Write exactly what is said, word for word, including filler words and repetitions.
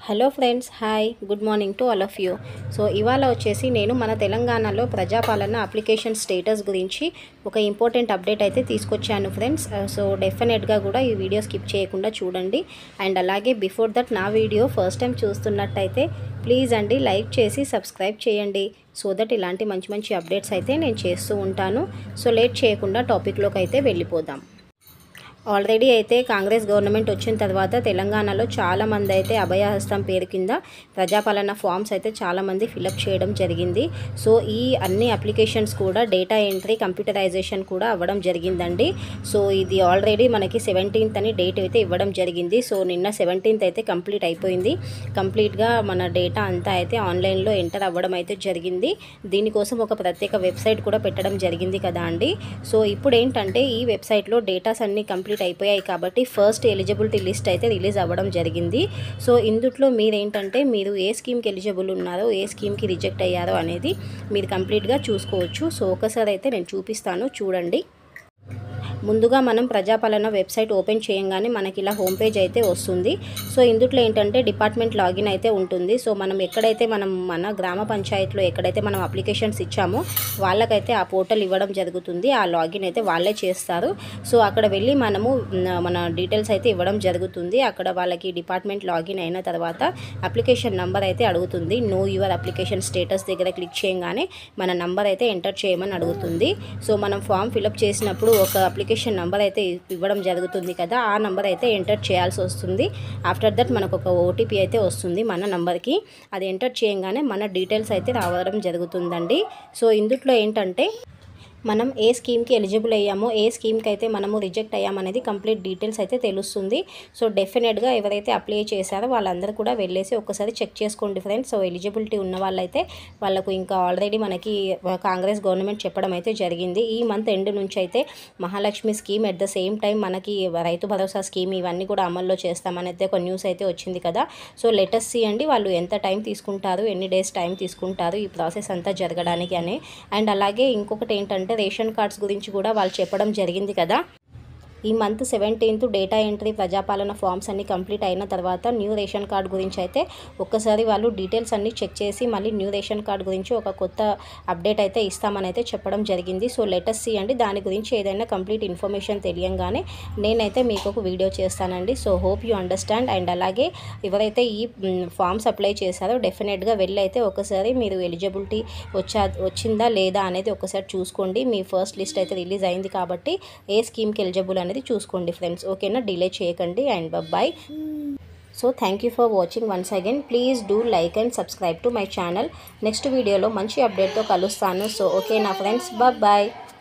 Hello friends, hi, good morning to all of you. So ఇవాళ వచ్చేసి నేను మన తెలంగాణలో ప్రజాపాలన అప్లికేషన్ స్టేటస్ గురించి ఒక ఇంపార్టెంట్ అప్డేట్ అయితే తీసుకొచ్చాను ఫ్రెండ్స్. సో డెఫినెట్గా కూడా ఈ వీడియో స్కిప్ చేయకుండా చూడండి. అండ్ అలాగే బిఫోర్ దట్ నా వీడియో ఫస్ట్ టైం చూస్తున్నట్టయితే ప్లీజ్ అండి లైక్ చేసి సబ్స్క్రైబ్ చేయండి, సో దట్ ఇలాంటి మంచి మంచి అప్డేట్స్ అయితే నేను చేస్తూ ఉంటాను. సో లేట్ చేయకుండా టాపిక్లోకి అయితే వెళ్ళిపోదాం. ఆల్రెడీ అయితే కాంగ్రెస్ గవర్నమెంట్ వచ్చిన తర్వాత తెలంగాణలో చాలామంది అయితే అభయహస్తం పేరు కింద ప్రజాపాలన ఫామ్స్ అయితే చాలామంది ఫిలప్ చేయడం జరిగింది. సో ఈ అన్ని అప్లికేషన్స్ కూడా డేటా ఎంట్రీ కంప్యూటరైజేషన్ కూడా అవ్వడం జరిగిందండి. సో ఇది ఆల్రెడీ మనకి సెవెంటీన్త్ అని డేట్ అయితే ఇవ్వడం జరిగింది. సో నిన్న సెవెంటీన్త్ అయితే కంప్లీట్ అయిపోయింది. కంప్లీట్గా మన డేటా అంతా అయితే ఆన్లైన్లో ఎంటర్ అవ్వడం అయితే జరిగింది. దీనికోసం ఒక ప్రత్యేక వెబ్సైట్ కూడా పెట్టడం జరిగింది కదా అండి. సో ఇప్పుడు ఏంటంటే ఈ వెబ్సైట్లో డేటాస్ అన్ని కంప్లీట్ అయిపోయాయి కాబట్టి ఫస్ట్ ఎలిజిబిలిటీ లిస్ట్ అయితే రిలీజ్ అవ్వడం జరిగింది. సో ఇందులో మీరేంటంటే మీరు ఏ స్కీమ్కి ఎలిజిబుల్ ఉన్నారో, ఏ స్కీమ్కి రిజెక్ట్ అయ్యారో అనేది మీరు కంప్లీట్గా చూసుకోవచ్చు. సో ఒకసారి అయితే నేను చూపిస్తాను, చూడండి. ముందుగా మనం ప్రజాపాలన వెబ్సైట్ ఓపెన్ చేయంగానే మనకి ఇలా హోమ్ పేజ్ అయితే వస్తుంది. సో ఇందులో ఏంటంటే డిపార్ట్మెంట్ లాగిన్ అయితే ఉంటుంది. సో మనం ఎక్కడైతే మనం మన గ్రామ పంచాయతీలో ఎక్కడైతే మనం అప్లికేషన్స్ ఇచ్చామో వాళ్ళకైతే ఆ పోర్టల్ ఇవ్వడం జరుగుతుంది. ఆ లాగిన్ అయితే వాళ్ళే చేస్తారు. సో అక్కడ వెళ్ళి మనము మన డీటెయిల్స్ అయితే ఇవ్వడం జరుగుతుంది. అక్కడ వాళ్ళకి డిపార్ట్మెంట్ లాగిన్ అయిన తర్వాత అప్లికేషన్ నెంబర్ అయితే అడుగుతుంది. నో యువర్ అప్లికేషన్ స్టేటస్ దగ్గర క్లిక్ చేయగానే మన నెంబర్ అయితే ఎంటర్ చేయమని అడుగుతుంది. సో మనం ఫామ్ ఫిలప్ చేసినప్పుడు ఒక అప్లికేషన్ నంబర్ అయితే ఇవ్వడం జరుగుతుంది కదా, ఆ నంబర్ అయితే ఎంటర్ చేయాల్సి వస్తుంది. ఆఫ్టర్ దట్ మనకు ఒక ఓటీపీ అయితే వస్తుంది మన నంబర్కి. అది ఎంటర్ చేయగానే మన డీటెయిల్స్ అయితే రావడం జరుగుతుందండి. సో ఇందులో ఏంటంటే మనం ఏ స్కీమ్కి ఎలిజిబుల్ అయ్యామో, ఏ స్కీమ్కి అయితే మనము రిజెక్ట్ అయ్యామనేది కంప్లీట్ డీటెయిల్స్ అయితే తెలుస్తుంది. సో డెఫినెట్గా ఎవరైతే అప్లై చేశారో వాళ్ళందరూ కూడా వెళ్ళేసి ఒకసారి చెక్ చేసుకోండి ఫ్రెండ్స్. సో ఎలిజిబిలిటీ ఉన్న వాళ్ళైతే వాళ్ళకు ఇంకా ఆల్రెడీ మనకి కాంగ్రెస్ గవర్నమెంట్ చెప్పడం అయితే జరిగింది. ఈ మంత్ ఎండ్ నుంచి అయితే Mahalakshmi scheme, at the same time మనకి రైతు భరోసా స్కీమ్ ఇవన్నీ కూడా అమల్లో చేస్తామని అయితే ఒక న్యూస్ అయితే వచ్చింది కదా. సో లెటస్ సీ అండి వాళ్ళు ఎంత టైం తీసుకుంటారు, ఎన్ని డేస్ టైం తీసుకుంటారు ఈ ప్రాసెస్ అంతా జరగడానికి అని. అండ్ అలాగే ఇంకొకటి ఏంటంటే రేషన్ కార్డ్స్ గురించి కూడా వాళ్ళు చెప్పడం జరిగింది కదా. ఈ month seventeenth data entry Prajapalana forms అన్ని కంప్లీట్ అయిన తర్వాత న్యూ రేషన్ కార్డ్ గురించి అయితే ఒక్కసారి వాళ్ళు డీటెయిల్స్ అన్ని చెక్ చేసి మళ్ళీ న్యూ రేషన్ కార్డ్ గురించి ఒక కొత్త అప్డేట్ అయితే ఇస్తామని అయితే చెప్పడం జరిగింది. సో లెటస్ సీ అండి, దాని గురించి ఏదైనా కంప్లీట్ ఇన్ఫర్మేషన్ తెలియంగానే నేనైతే మీకు ఒక వీడియో చేస్తానండి. So hope you understand. And అలాగే ఎవరైతే ఈ ఫామ్స్ అప్లై చేశారో డెఫినెట్గా వెళ్ళి అయితే ఒకసారి మీరు ఎలిజిబిలిటీ వచ్చా వచ్చిందా లేదా అనేది ఒకసారి చూసుకోండి. మీ ఫస్ట్ లిస్ట్ అయితే రిలీజ్ అయింది కాబట్టి ఏ స్కీమ్కి ఎలిజిబుల్ అనేది చూసుకోండి ఫ్రెండ్స్, ఓకేనా? డిలే చేయకండి. And bye. So thank you for watching once again. Please do like and subscribe to my channel. Next వీడియోలో మంచి అప్డేట్తో కలుస్తాను. సో ఓకేనా ఫ్రెండ్స్, బాయ్.